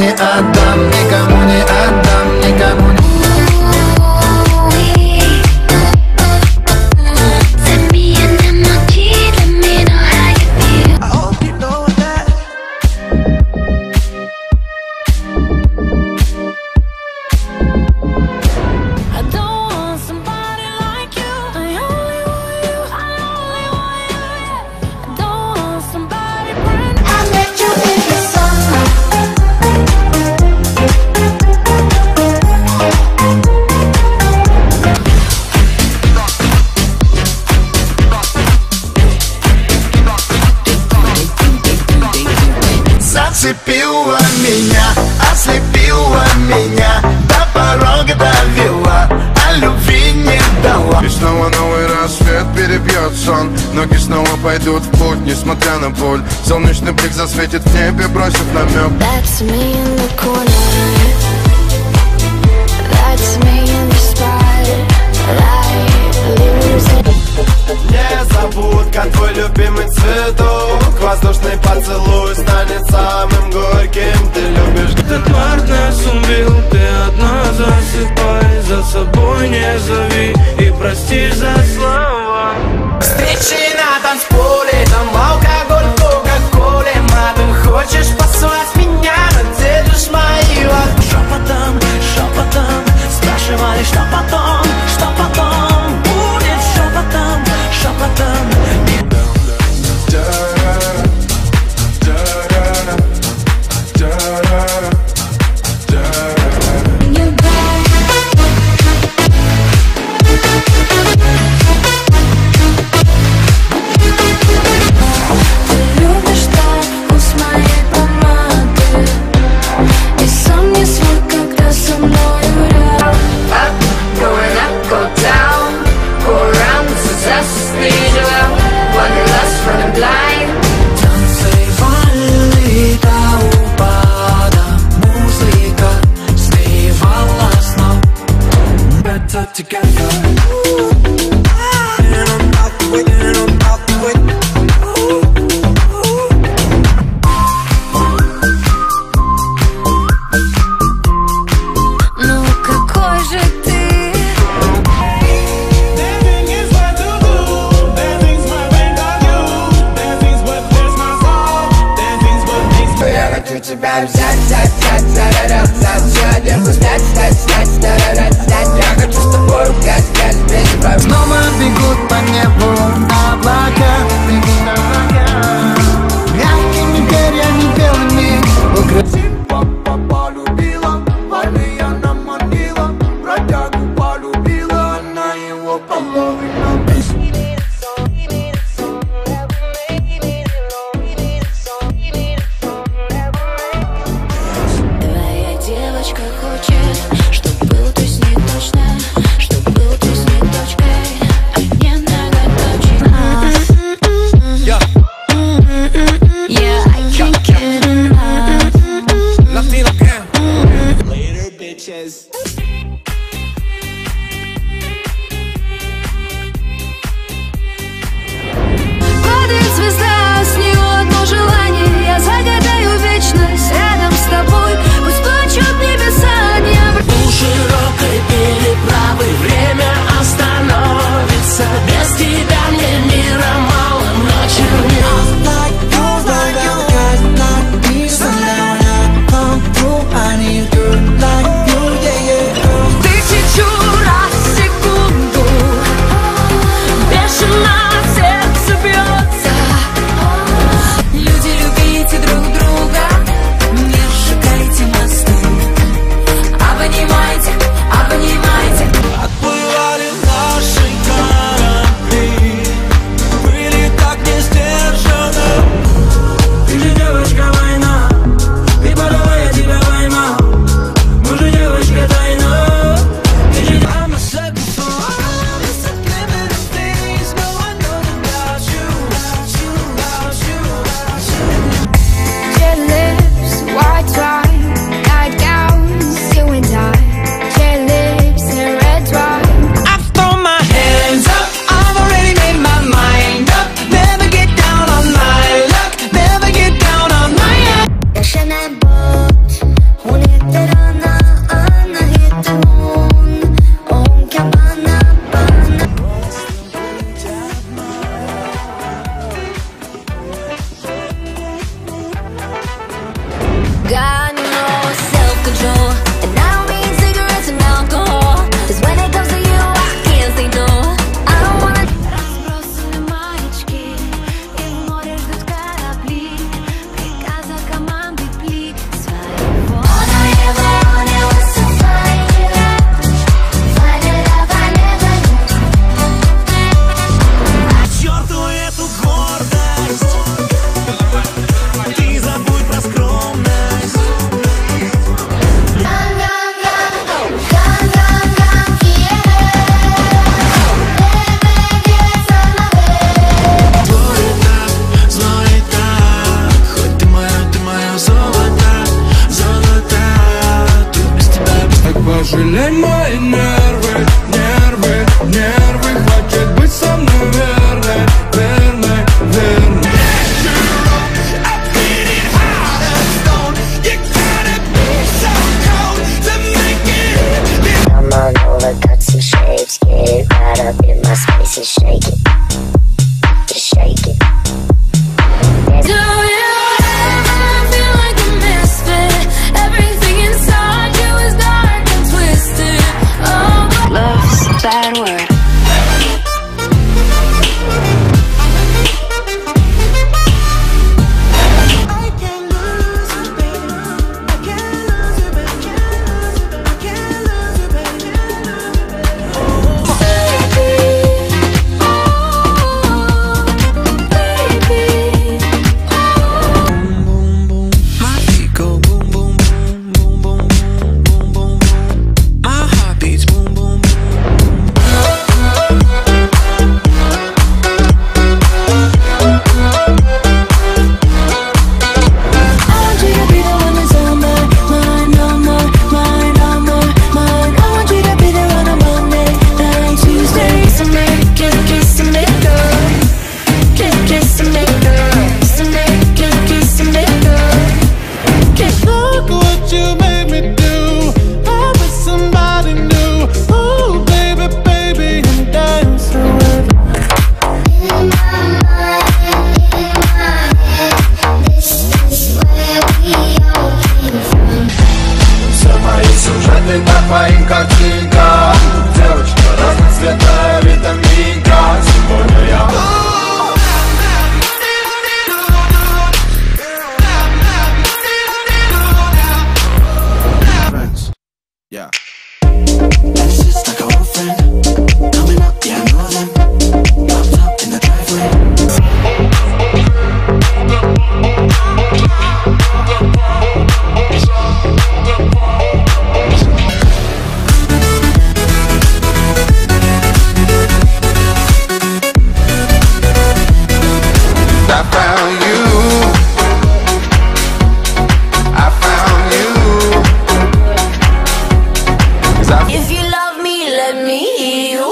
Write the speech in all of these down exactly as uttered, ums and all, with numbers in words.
не отдам, никому не отдам, никому не. Зацепила меня, ослепила меня, до порога довела, а любви не дала. И снова новый рассвет перебьет сон. Ноги снова пойдут в путь, несмотря на боль. Солнечный блик засветит в небе, бросив намек. That's me in the corner. That's me in the spotlight, losing. Незабудка, твой любимый цветок. Воздушный поцелуй станет самым горьким. Ты любишь. Этот март нас убил, ты одна засыпай. За собой не зови и прости за слова. Встречи на танцполе, там алкоголь в кока-коле. Мадам, хочешь послать меня, но делишь мои лапы. Шепотом, шепотом спрашивали, что потом, что потом будет. Шепотом, шепотом. Тебя взять, взять, взять, зарядать, взять, сегодня снять, снять, снять, зарядать, снять. Я хочу с тобой гулять, гулять, вместе править. Снова бегут по небу облака, бегут облака, мягкими перьями белыми укрытия. Папа полюбила, войны она манила, бродягу полюбила, она его половина. Твоя девочка хочет, чтоб был ты с ней точно мои нервы, нервы, нервы. Хочет быть со мной верной, верной, верной. I'm all over cuts and shapes, get right up in my space and shake it, just shake it. Do you ever feel like a misfit? Everything inside you is dark and twisted. Oh, love's a bad word. По твоим картинкам, девочка разноцветная витаминка. Сегодня я Yeah. That's just like a old friend. Coming up, yeah, I know them. Popped up in the driveway. I found you. I found you. 'Cause I If you love me, let me hear you.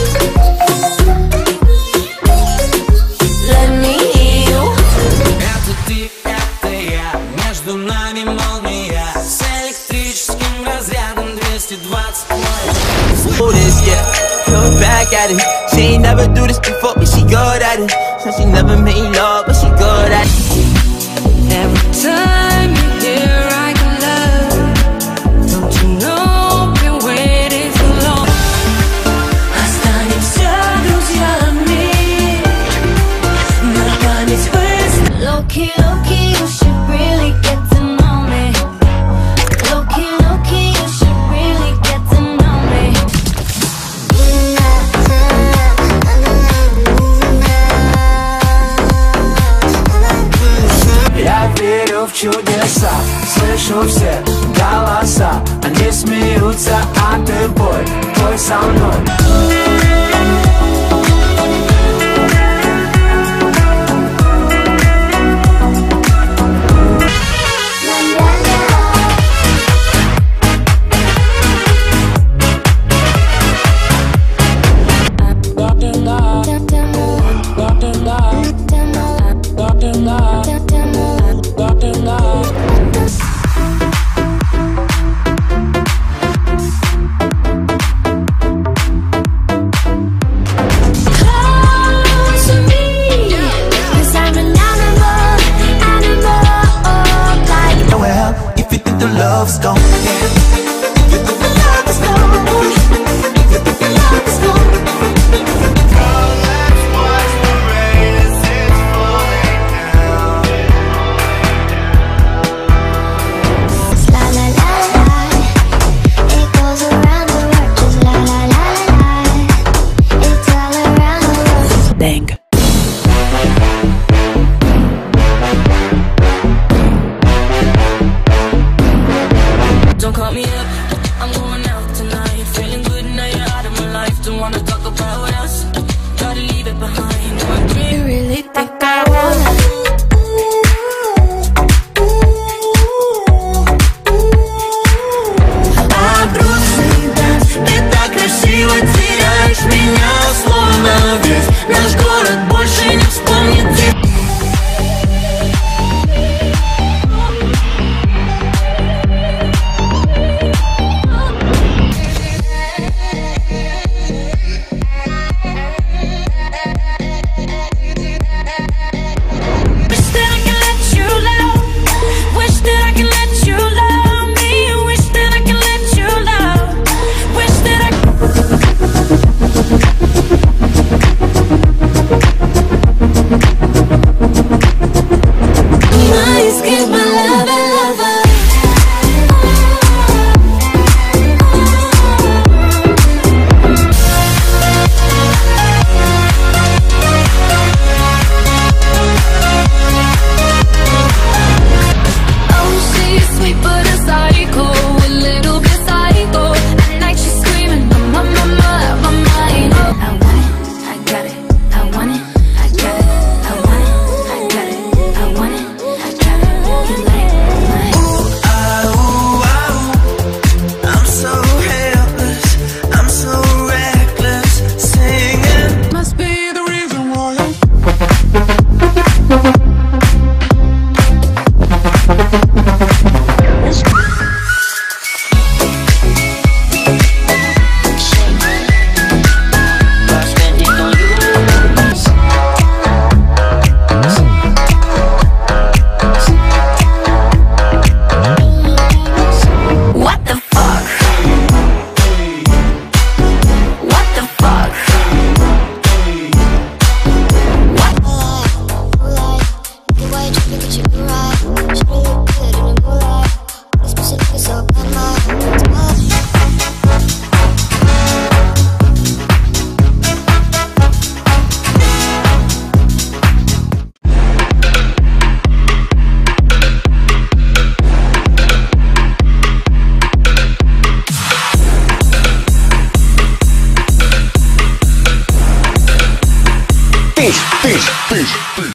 Let me hear you. Это ты, это я. Между нами молния. С электрическим разрядом двести двадцать вольт. Do this, yeah. Look back at it. She ain't never do this before, but she good at it. So she never made love, but she good at it. Every time you hear I can love, don't you know been waiting so long. Останемся друзьями на память выставим. Low-key, low-key, you should really get to know me. Low-key, low-key, you should really get to know me. Я верю в чудеса, слышу все голоса. Они смеются, а ты бой, бой со мной. Love's gone. If you think the love is gone, if you think the love is gone. Girl, let's watch the rain as it's falling down. La la la la, it goes around the world. Just la la la la, it's all around the world. Bang. Don't call me up, I'm going out tonight. Feeling good now you're out of my life. Don't wanna talk about what else, gotta leave it behind. Do you really think I wanna? I bruise and dance. ты, ты, ты.